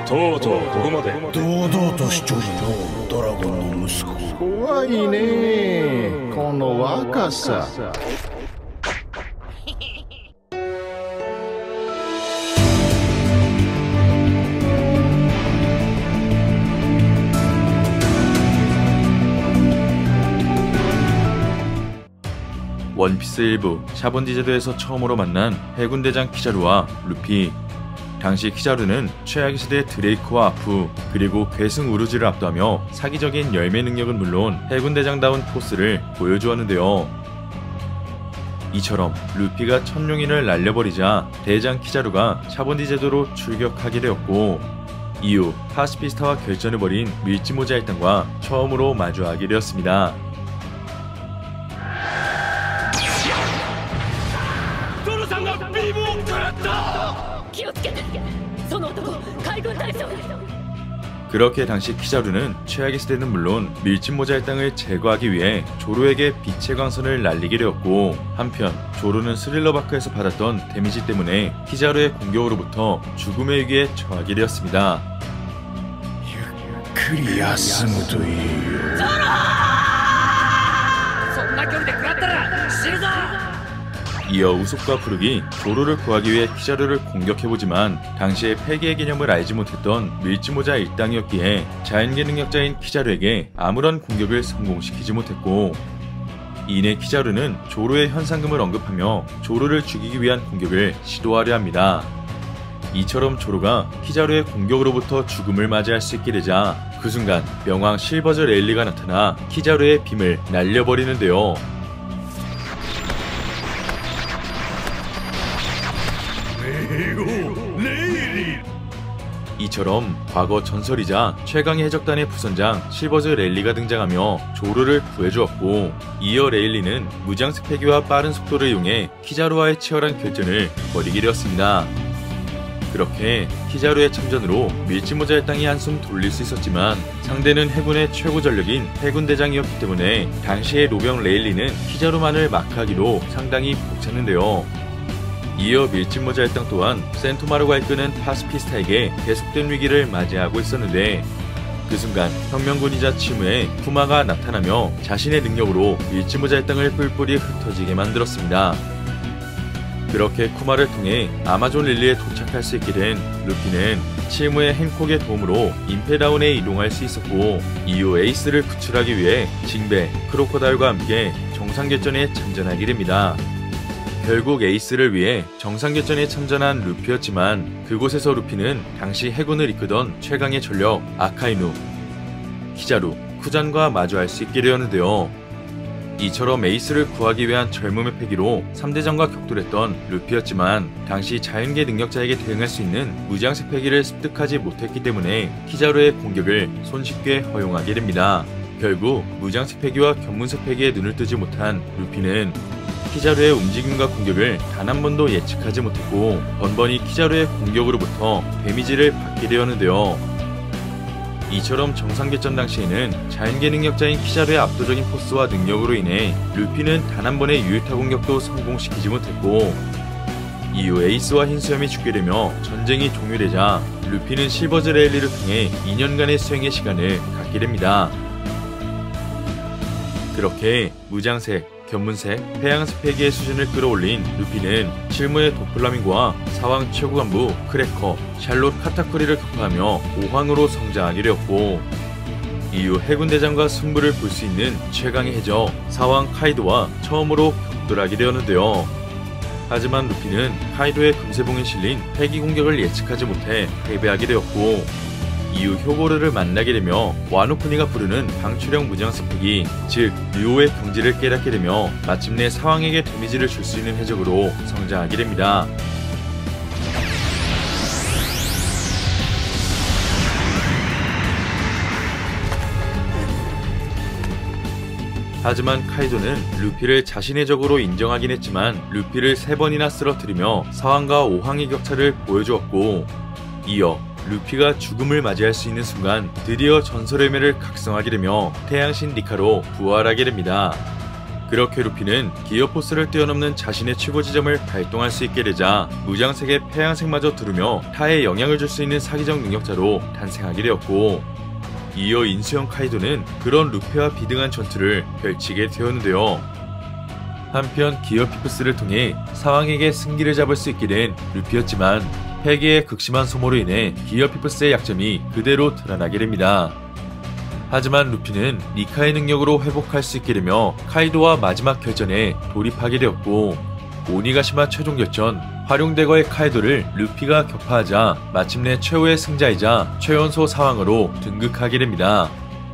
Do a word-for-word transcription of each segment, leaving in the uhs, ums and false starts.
とうとうここまで。 堂々としちょるのドラゴンの息子。怖いねこの若さ。 원피스 일부 샤본디 제도에서 처음으로 만난 해군대장 키자루와 루피. 당시 키자루는 최악의 시대 드레이크와 아프 그리고 괴승 우루즈를 압도하며 사기적인 열매 능력은 물론 해군대장다운 포스를 보여주었는데요. 이처럼 루피가 천룡인을 날려버리자 대장 키자루가 샤본디 제도로 출격하게 되었고, 이후 파시피스타와 결전을 벌인 밀지모자 일당과 처음으로 마주하게 되었습니다. 그렇게 당시 키자루는 최악의 시대는 물론 밀짚모자 일당을 제거하기 위해 조로에게 빛의 광선을 날리게 되었고, 한편 조로는 스릴러바크에서 받았던 데미지 때문에 키자루의 공격으로부터 죽음의 위기에 처하게 되었습니다. 유크리 야스무という。 이어 우속과 푸르기 조로를 구하기 위해 키자루를 공격해보지만 당시에 패기의 개념을 알지 못했던 밀짚모자 일당이었기에 자연계 능력자인 키자루에게 아무런 공격을 성공시키지 못했고, 이내 키자루는 조로의 현상금을 언급하며 조로를 죽이기 위한 공격을 시도하려 합니다. 이처럼 조로가 키자루의 공격으로부터 죽음을 맞이할 수 있게 되자 그 순간 명왕 실버즈 레일리가 나타나 키자루의 빔을 날려버리는데요. 이처럼 과거 전설이자 최강의 해적단의 부선장 실버즈 레일리가 등장하며 조로를 구해주었고, 이어 레일리는 무장 스펙기와 빠른 속도를 이용해 키자루와의 치열한 결전을 벌이게 되었습니다. 그렇게 키자루의 참전으로 밀짚모자 일당이 한숨 돌릴 수 있었지만 상대는 해군의 최고 전력인 해군대장이었기 때문에 당시의 로병 레일리는 키자루만을 마크하기로 상당히 벅찼는데요. 이어 밀짚모자 일당 또한 센토마루가 이끄는 파시피스타에게 계속된 위기를 맞이하고 있었는데, 그 순간 혁명군이자 치무의 쿠마가 나타나며 자신의 능력으로 밀짚모자 일당을 뿔뿔이 흩어지게 만들었습니다. 그렇게 쿠마를 통해 아마존 릴리에 도착할 수 있게 된 루피는 치무의 행콕의 도움으로 임페다운에 이동할 수 있었고, 이후 에이스를 구출하기 위해 징베, 크로코다일과 함께 정상決전에 참전하게 됩니다. 결국 에이스를 위해 정상決전에 참전한 루피였지만 그곳에서 루피는 당시 해군을 이끄던 최강의 전력 아카이누, 키자루, 쿠잔과 마주할 수 있게 되었는데요. 이처럼 에이스를 구하기 위한 젊음의 패기로 삼대장과 격돌했던 루피였지만 당시 자연계 능력자에게 대응할 수 있는 무장색 패기를 습득하지 못했기 때문에 키자루의 공격을 손쉽게 허용하게 됩니다. 결국 무장색 패기와 견문색 패기에 눈을 뜨지 못한 루피는 키자루의 움직임과 공격을 단 한 번도 예측하지 못했고 번번이 키자루의 공격으로부터 데미지를 받게 되었는데요. 이처럼 정상決전 당시에는 자연계 능력자인 키자루의 압도적인 포스와 능력으로 인해 루피는 단 한 번의 유효타 공격도 성공시키지 못했고, 이후 에이스와 흰수염이 죽게 되며 전쟁이 종료되자 루피는 실버즈 레일리를 통해 이 년간의 수행의 시간을 갖게 됩니다. 그렇게 무장색, 견문색, 해양색 패기의 수준을 끌어올린 루피는 실무의 도플라밍고와 사왕 최고 간부 크래커, 샬롯 카타쿠리를 격파하며 오황으로 성장하게 되었고, 이후 해군대장과 승부를 볼 수 있는 최강의 해적 사왕 카이도와 처음으로 격돌하게 되었는데요. 하지만 루피는 카이도의 금세봉에 실린 패기 공격을 예측하지 못해 패배하게 되었고, 이후 효고르를 만나게 되며 와노쿠니가 부르는 방출형 무장색 패기, 즉 류오의 경지를 깨닫게 되며 마침내 사왕에게 데미지를 줄 수 있는 해적으로 성장하게 됩니다. 하지만 카이도는 루피를 자신의 적으로 인정하긴 했지만 루피를 세 번이나 쓰러뜨리며 사왕과 오황의 격차를 보여주었고, 이어 루피가 죽음을 맞이할 수 있는 순간 드디어 전설의 매를 각성하게 되며 태양신 니카로 부활하게 됩니다. 그렇게 루피는 기어포스를 뛰어넘는 자신의 최고 지점을 발동할 수 있게 되자 무장색의 폐양색마저 두르며 타에 영향을 줄 수 있는 사기적 능력자로 탄생하게 되었고, 이어 인수형 카이도는 그런 루피와 비등한 전투를 펼치게 되었는데요. 한편 기어피프스를 통해 사왕에게 승기를 잡을 수 있게 된 루피였지만 패기의 극심한 소모로 인해 기어피프스의 약점이 그대로 드러나게 됩니다. 하지만 루피는 니카의 능력으로 회복할 수 있게 되며 카이도와 마지막 결전에 돌입하게 되었고, 오니가시마 최종 결전 활용대거의 카이도를 루피가 격파하자 마침내 최후의 승자이자 최연소 사왕으로 등극하게 됩니다.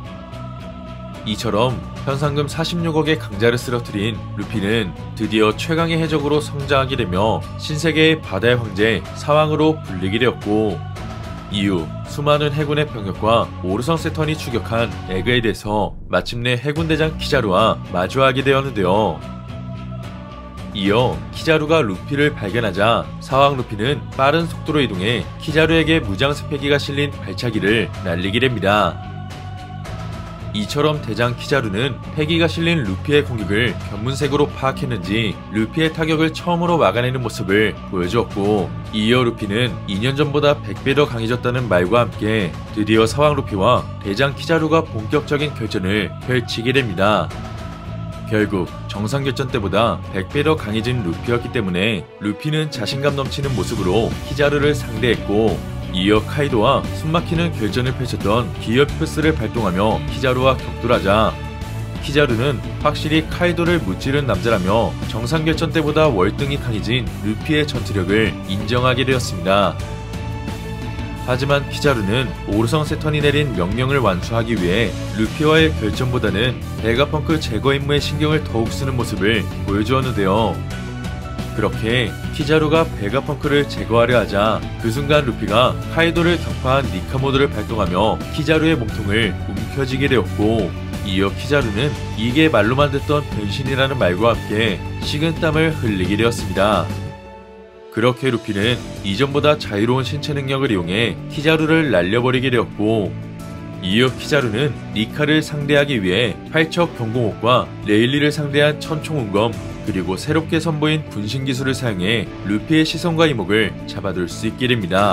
이처럼 현상금 사십육억의 강자를 쓰러뜨린 루피는 드디어 최강의 해적으로 성장하게 되며 신세계의 바다의 황제 사왕으로 불리게 되었고, 이후 수많은 해군의 병력과 오르성 세턴이 추격한 에그에드에서 마침내 해군대장 키자루와 마주하게 되었는데요. 이어 키자루가 루피를 발견하자 사왕 루피는 빠른 속도로 이동해 키자루에게 무장색 패기가 실린 발차기를 날리게 됩니다. 이처럼 대장 키자루는 패기가 실린 루피의 공격을 견문색으로 파악했는지 루피의 타격을 처음으로 막아내는 모습을 보여주었고, 이어 루피는 이 년 전보다 백 배 더 강해졌다는 말과 함께 드디어 사왕 루피와 대장 키자루가 본격적인 결전을 펼치게 됩니다. 결국 정상결전 때보다 백 배 더 강해진 루피였기 때문에 루피는 자신감 넘치는 모습으로 키자루를 상대했고, 이어 카이도와 숨막히는 결전을 펼쳤던 기어피프스를 발동하며 키자루와 격돌하자 키자루는 확실히 카이도를 무찌른 남자라며 정상결전 때보다 월등히 강해진 루피의 전투력을 인정하게 되었습니다. 하지만 키자루는 오르성 세턴이 내린 명령을 완수하기 위해 루피와의 결전보다는 베가펑크 제거 임무에 신경을 더욱 쓰는 모습을 보여주었는데요. 그렇게 키자루가 베가펑크를 제거하려 하자 그 순간 루피가 카이도를 격파한 니카 모드를 발동하며 키자루의 몸통을 움켜쥐게 되었고, 이어 키자루는 이게 말로만 듣던 변신이라는 말과 함께 식은땀을 흘리게 되었습니다. 그렇게 루피는 이전보다 자유로운 신체 능력을 이용해 키자루를 날려버리게 되었고, 이어 키자루는 니카를 상대하기 위해 팔척 경공옥과 레일리를 상대한 천총운검, 그리고 새롭게 선보인 분신 기술을 사용해 루피의 시선과 이목을 잡아둘 수 있게 됩니다.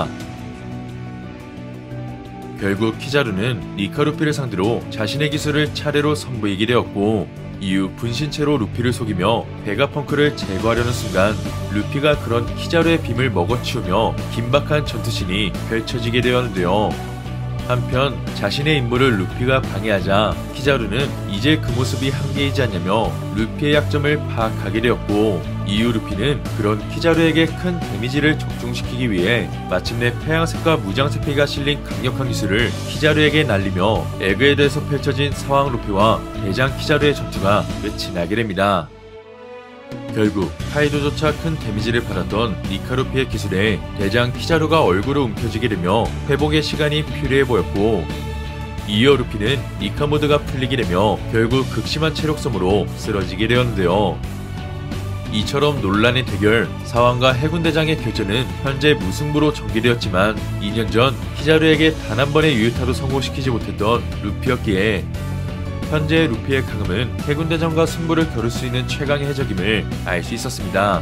결국 키자루는 니카 루피를 상대로 자신의 기술을 차례로 선보이게 되었고, 이후 분신체로 루피를 속이며 베가펑크를 제거하려는 순간 루피가 그런 키자루의 빔을 먹어치우며 긴박한 전투신이 펼쳐지게 되었는데요. 한편 자신의 임무를 루피가 방해하자 키자루는 이제 그 모습이 한계이지 않냐며 루피의 약점을 파악하게 되었고, 이후 루피는 그런 키자루에게 큰 데미지를 적중시키기 위해 마침내 폐양색과 무장색 패기가 실린 강력한 기술을 키자루에게 날리며 에그에드에서 펼쳐진 사왕 루피와 대장 키자루의 전투가 끝이 나게 됩니다. 결국 카이도조차 큰 데미지를 받았던 니카 루피의 기술에 대장 키자루가 얼굴을 움켜쥐게 되며 회복의 시간이 필요해 보였고, 이어 루피는 니카 모드가 풀리게 되며 결국 극심한 체력 소모로 쓰러지게 되었는데요. 이처럼 논란의 대결, 사왕과 해군대장의 결전은 현재 무승부로 전개되었지만 이 년 전 키자루에게 단 한 번의 유효타도 성공시키지 못했던 루피였기에 현재 루피의 강함은 해군대장과 승부를 겨룰 수 있는 최강의 해적임을 알 수 있었습니다.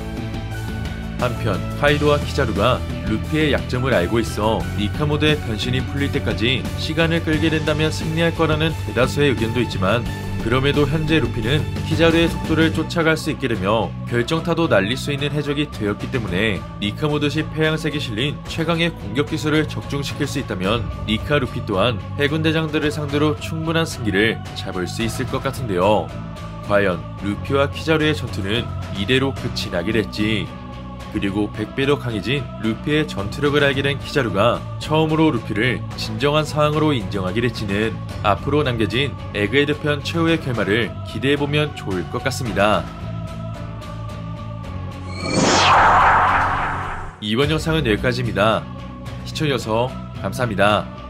한편 카이도와 키자루가 루피의 약점을 알고 있어 니카 모드의 변신이 풀릴 때까지 시간을 끌게 된다면 승리할 거라는 대다수의 의견도 있지만, 그럼에도 현재 루피는 키자루의 속도를 쫓아갈 수 있게 되며 결정타도 날릴 수 있는 해적이 되었기 때문에 니카 모드시 폐양색이 실린 최강의 공격 기술을 적중시킬 수 있다면 니카 루피 또한 해군대장들을 상대로 충분한 승기를 잡을 수 있을 것 같은데요. 과연 루피와 키자루의 전투는 이대로 끝이 나게 될지, 그리고 백 배 더 강해진 루피의 전투력을 알게 된 키자루가 처음으로 루피를 진정한 사왕으로 인정하게 될지는 앞으로 남겨진 에그에드 편 최후의 결말을 기대해보면 좋을 것 같습니다. 이번 영상은 여기까지입니다. 시청해주셔서 감사합니다.